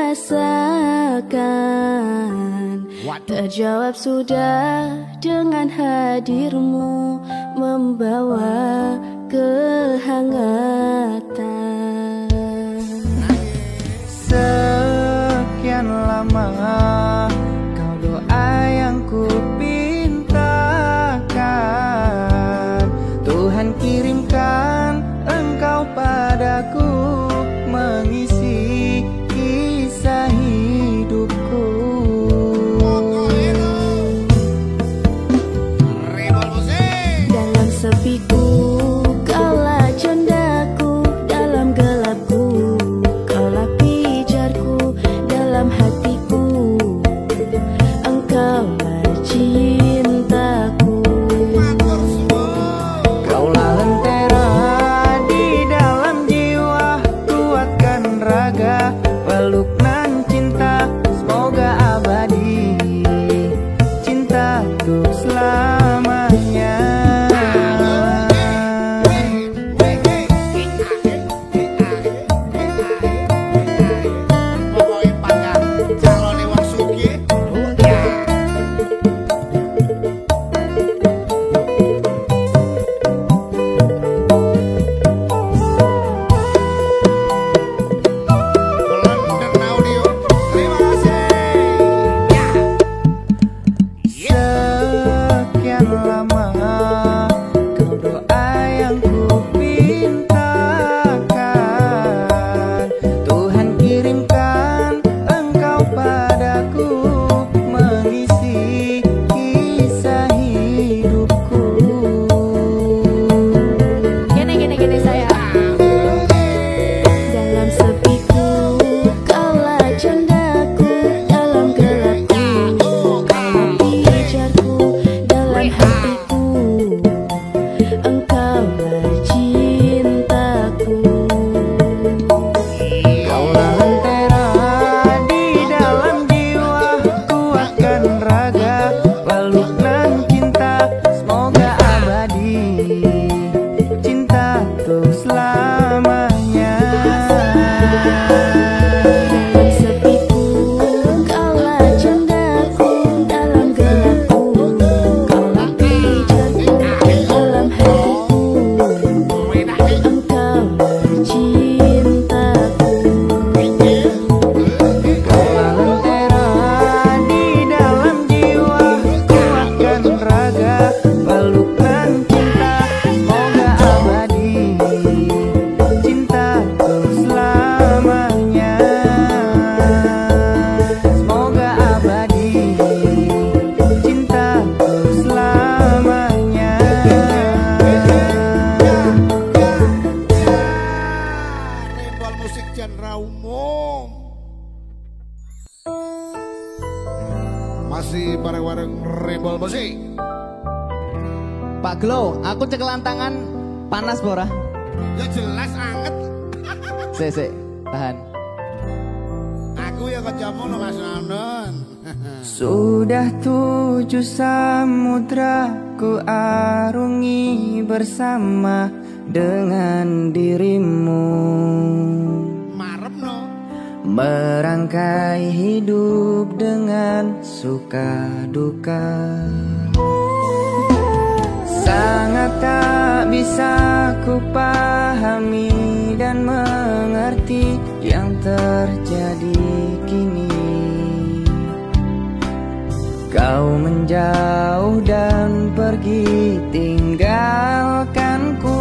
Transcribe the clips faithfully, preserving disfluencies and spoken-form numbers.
rasakan. Terjawab sudah dengan hadirmu, membawa kehangatan. Sekian lama kau doa yang ku pintakan, Tuhan kirimkan engkau padaku, mengisi kisah hidupku. Dalam sepiku kaulah candaku, dalam gelapku kaulah pijarku, dalam hatiku engkaulah cintaku. Kaulah lentera di dalam jiwa, kuatkan raga, peluk nan cinta, semoga abadi, cintaku selamanya. Sekian lama kau doa yang ku pintakan, Tuhan kirimkan engkau padaku, mengisi kisah hidupku. Gini gini gini saya. Dalam sepiku kaulah candaku, dalam gelapku kaulah pijarku, dalam hatiku engkaulah cintaku. Kaulah lentera di dalam jiwa, kuatkan raga, peluk nan cinta, semoga abadi, cintaku selamanya. Dalam sepiku kaulah candaku, dalam gelapku kaulah pijarku, dalam hatiku engkaulah cintaku. Kaulah lentera di dalam jiwa, kuatkan raga, peluk nan cinta, semoga abadi, cintaku selamanya. Semoga abadi, cintaku selamanya. Ritual musik genre umum. Masih bareng-bareng Rebel Musik. Pak Glo, aku cekelan tangan panas bora. Ya jelas anget. Se se, tahan. Aku ya kejamu no Mas Anon. Sudah tujuh samudra ku arungi bersama dengan dirimu, Marem no. merangkai hidup dengan suka duka. Sangat tak bisa ku pahami dan mengerti yang terjadi kini. Kau menjauh dan pergi tinggalkanku.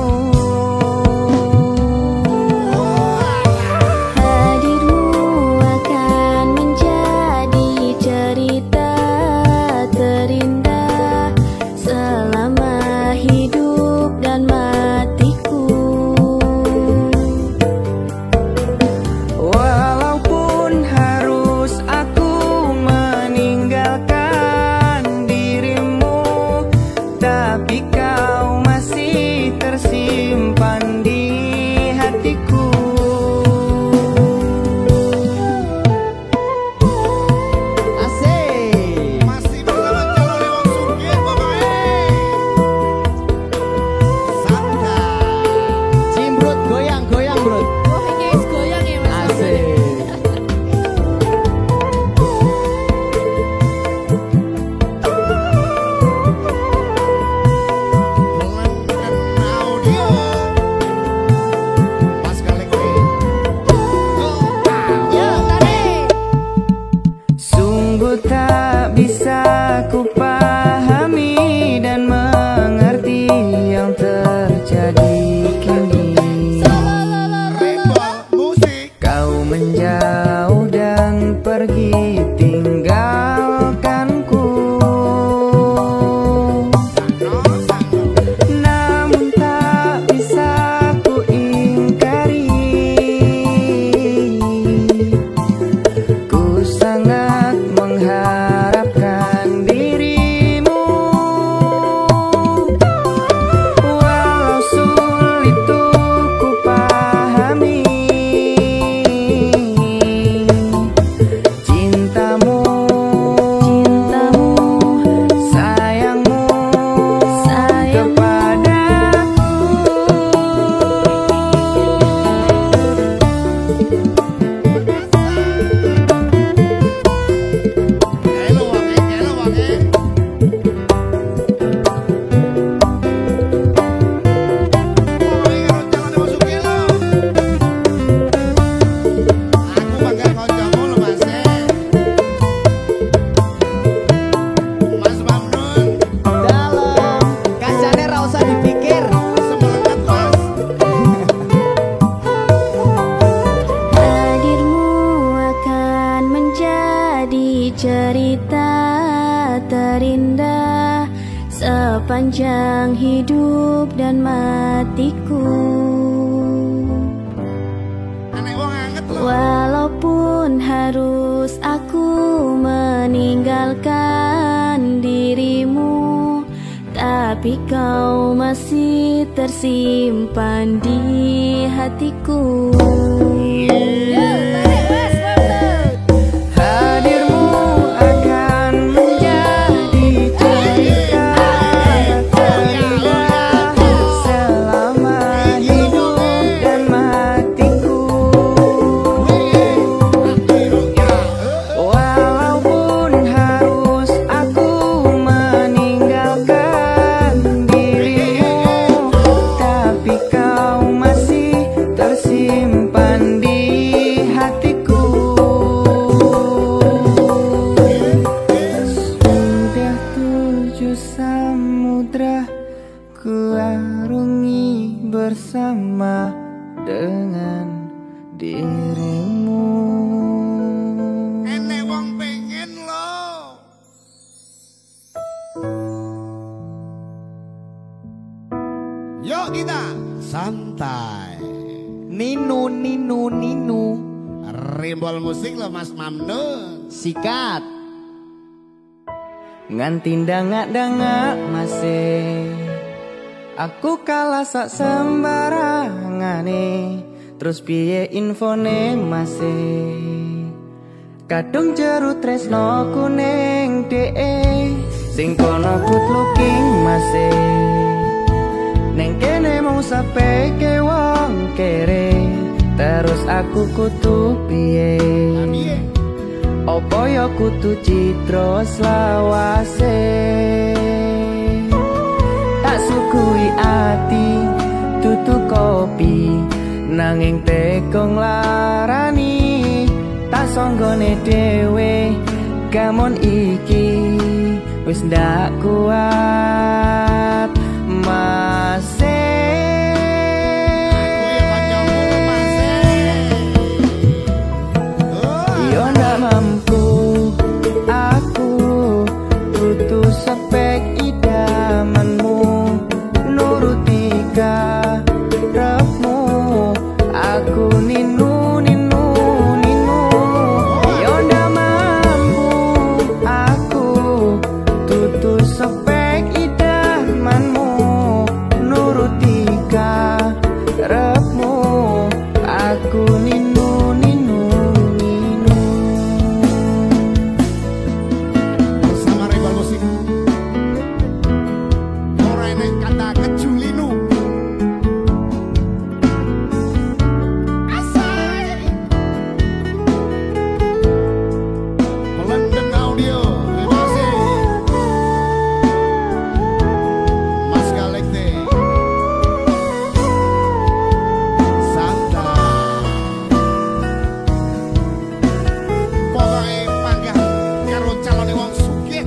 Hadirmu akan menjadi cerita terindah selama hidup dan matiku. Walaupun harus aku meninggalkan dirimu, cerita terindah sepanjang hidup dan matiku. Walaupun harus aku meninggalkan dirimu, tapi kau masih tersimpan di hatiku. Hadirmu akan menjadi cerita terindah selama hidup dan matiku. Walaupun harus aku meninggalkan dirimu, tapi kau masih tersimpan di hatiku. Sudah tujuh samudra ku arungi bersama dengan dirimu. Enek wong pengen lo. Yuk kita santai. Ninu ninu ninu Rimbol musik lo Mas Mamnun. sikat nganti dangak-dangak masih aku kalah sak sembarangane. Terus piye infone masih kadung jeru tresno kuning dee sing kono good looking masih neng kene mau sampe ke wong kere. Terus aku kutu piye opo yo kutu citro selawase. Tak sukui ati tutu kopi nanging tekong larani. Tak songgone dewe gamon iki wis ndak kuat masih. Yo ndak mampu aku tutu sepek idamanmu nuruti karepmu. Aku ninu ninu ninu yo ndak mampu aku tutu sepek idamanmu nuruti karepmu. Aku ninu ninu ninu. Bersama Rimbol Musik. Ora enek kata kejulinu. Asai. London Audio. Terima kasih. Mas Galekte. Santai. Pokoke panggah karo calone wong sugih.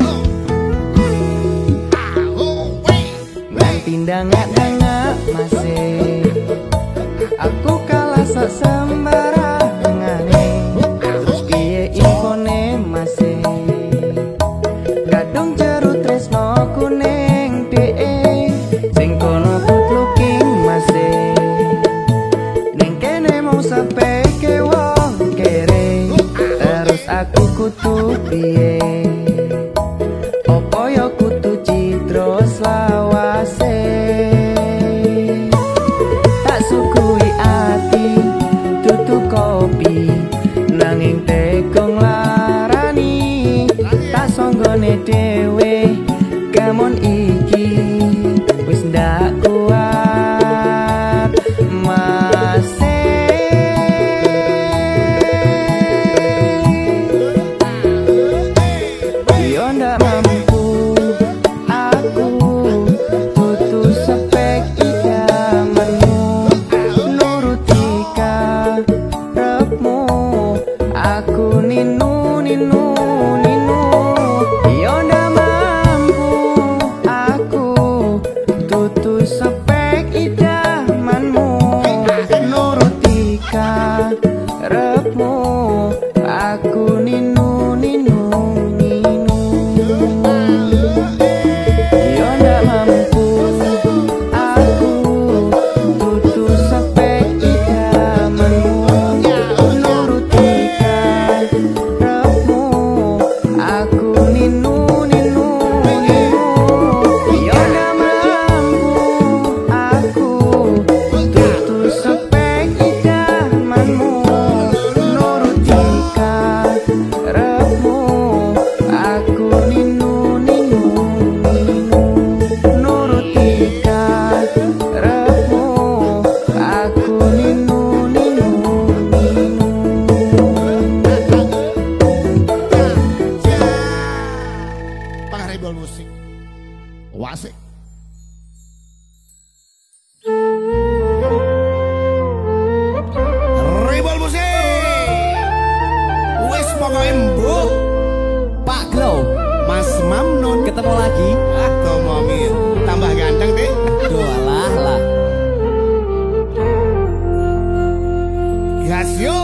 Aho we. Nganti dangak-dangak masih aku kalah sak sembarangane. Terus piye infone masih kadung jeru tresno kuning dee sing kono good looking masih neng kene mau sampe ke wong kere. Terus aku kutu piye opo yo kutu citro selawase. Tak sukui ati tutu kopi nanging tekong larani. Tak songgone dewe gamon iki wis ndak kuat masih. Yo ndak mampu aku tutu sepek idamanmu nuruti karepmu. Aku ninu ninu ninu yo ndak mampu aku tutu sepek idamanmu nuruti karepmu. Aku ninu ninu ninu. Wasik. Rival musik. Wes pokoknya mbok. Pak Glow, Mas Mamnun. ketemu lagi. Ah, ngomongin tambah ganteng deh. Doalah lah. Gas yo.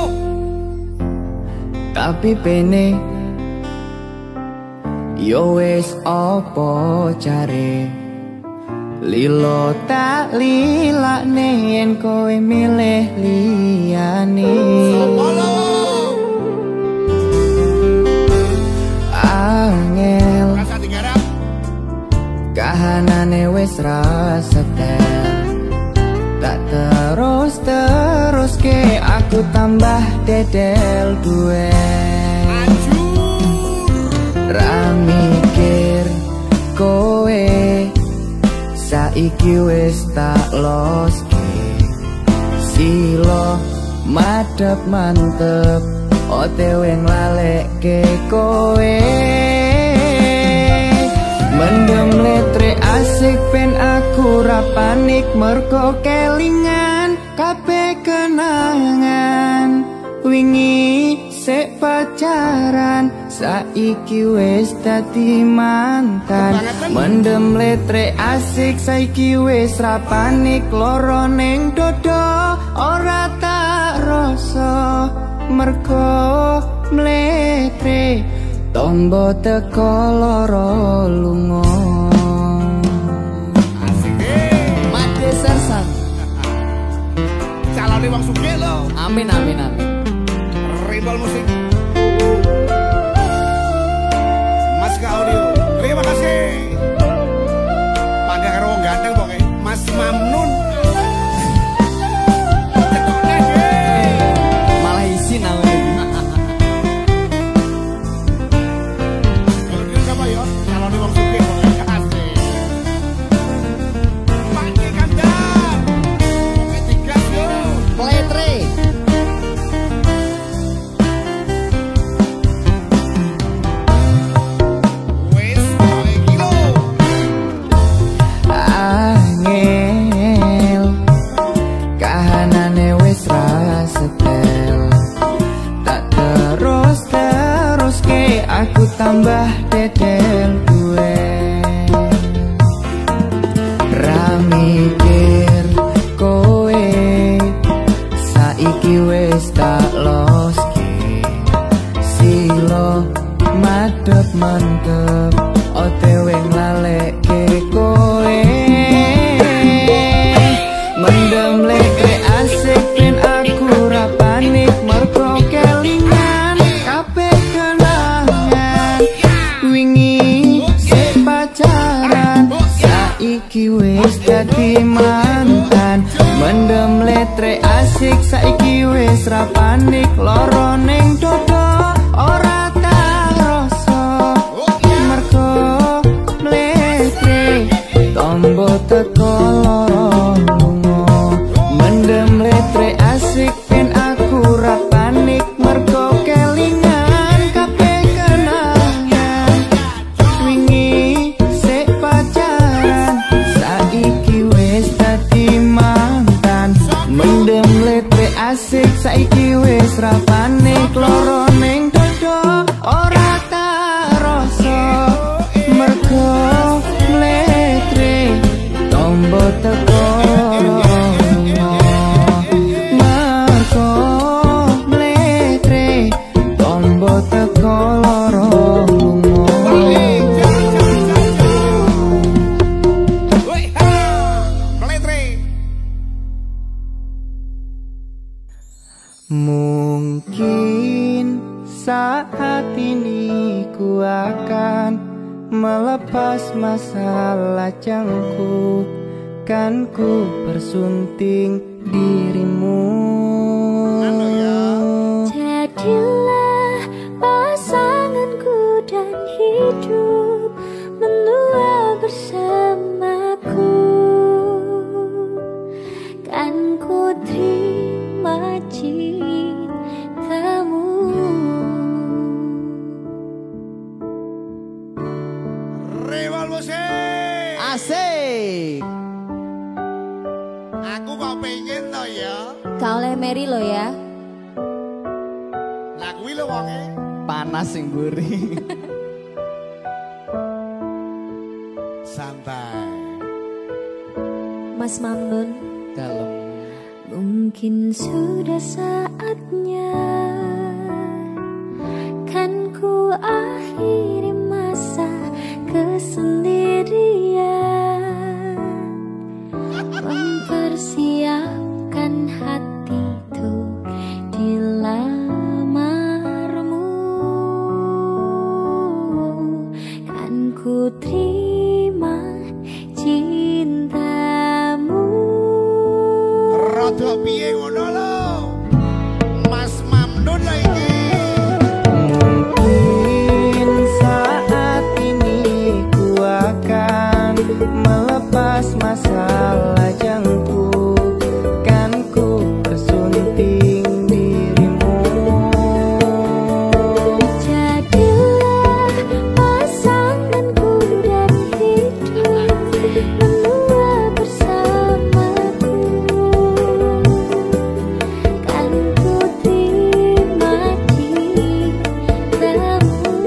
Tapi pene yo wis opo cari lilo tak lilakne yen kowe milih liyane. Sopolo. Angel Rasa digarap. kahanane wis rasetel. Tak terus terus ke aku tambah dedel duwe. Ra mikir kowe saiki wis tak loske. Silo madhep mantep otewe nglalekke kowe. Mendem letre asik pen aku ra panik merko kelingan kabeh kenangan wingi sek pacaran saiki wis dadi mantan. Mendem letre asik saiki wis ra panik loro ning dodo ora tak rasa merko mletre tombo teko loro lunga. Asik deh. Mate sersan. Calone wong sugih lo. Amin amin amin. Rival musik. Mas Ka Audio. Terima kasih. Pada karo wong ganteng pokoke. Mas Mamnun. Tekone deh. Malah isi namanya. Kalau dia siapa ya? Calone wong sugih pokoke. Asik. Pake kandang. Pokoke digas yo. Pletre. Wes pokoke kilo. Angel kahanane wis rasetel. Tak terus terus ke aku tambah dedel gue. Ra mikir kowe saiki wis tak loske. Silo madhep mantep otewe nglalekke kowe. Mendem letre asik pen aku ra panik merko kelingan kabeh kenangan wingi sik pacaran saiki wis dadi mantan. Mendem letre asik saiki wis ra panik loro ning dodo ora tak rasa merko mletre tombo teko loro lunga. Mendem letre asik pen aku ra panik merko kelingan kabeh kenangan wingi sik pacaran saiki wis dadi mantan. Mendem letre asik saiki wis ra panik loro ning dodo ora tak rasa merko mletre tombo teko lunga. Merko mletre tombo teko loro lunga. Woi, ha. Pletre. Mungkin saat ini ku akan melepas masalah cangku, kan ku persunting dirimu. Jadilah pasanganku dan hidup menua bersamaku. Kan ku terima cintamu. Rival musik. asik. Aku kok pengen to ya. Gak oleh Mary lo ya. Lah kuwi lho wonge. Panas sing mburi. Santai. Mas Mamnun. Dalam. Mungkin sudah saatnya kan ku akhiri masa kesendirian, mempersiapkan hatiku dilamarmu. Kan ku terima cintamu. Rada piye ngono lho. Mas Mamnun lho iki. Mungkin saat ini ku akan melepas masalah jangku. Kan ku bersunting dirimu. Jadilah pasanganku dan hidup menua bersamaku. Kan ku terima cintamu.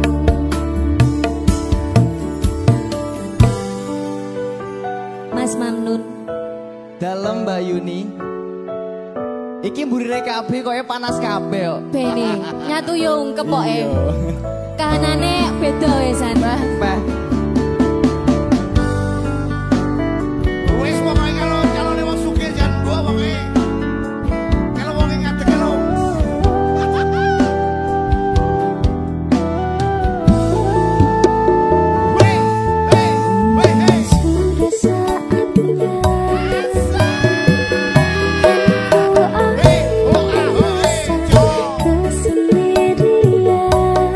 Mas Mamnun. Dalam Mbak Yuni. Iki mburine kabeh koyo panas kabeh kok. Bene nyatu yo kepoke. Iya. Kahanane beda wesan. Mbah. Wis pokoke kalau calone wong sugih jan mbok pokoke. Kalau wong ngadeg lho. Weh, weh, weh, hey. Sudah saatnya Hey, oh ah, oh hey, jo. kesendirian,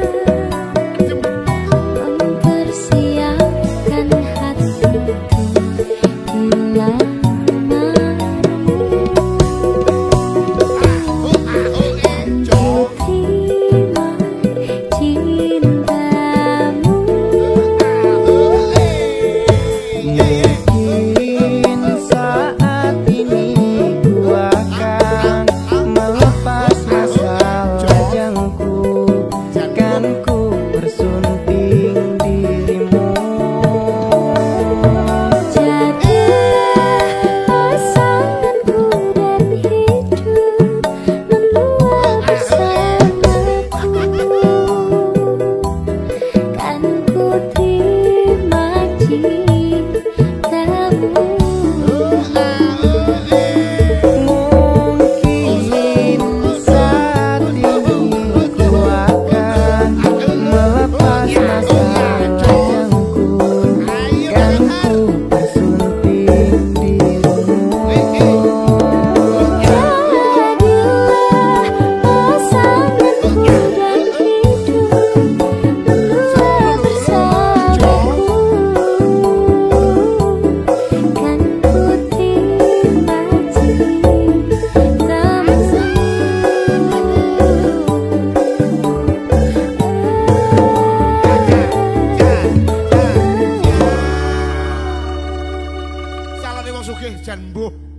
mempersiapkan hatiku dilamarmu. Oh ah, oh hey, jo. Terima cintamu. Oh hey. Mungkin saat ini ku akan melepas masalah jangku. Kan ku bersunting dirimu. Jadilah pasanganku dan hidup menua bersamaku. Kan ku terima cintamu. Mungkin saat ini ku akan melepas masalah jangku. Kan ku bersunting dirimu. Jadilah pasanganku dan hidup menua bersamaku. Kan ku terima cintamu. Calone wong sugih jan mbuh.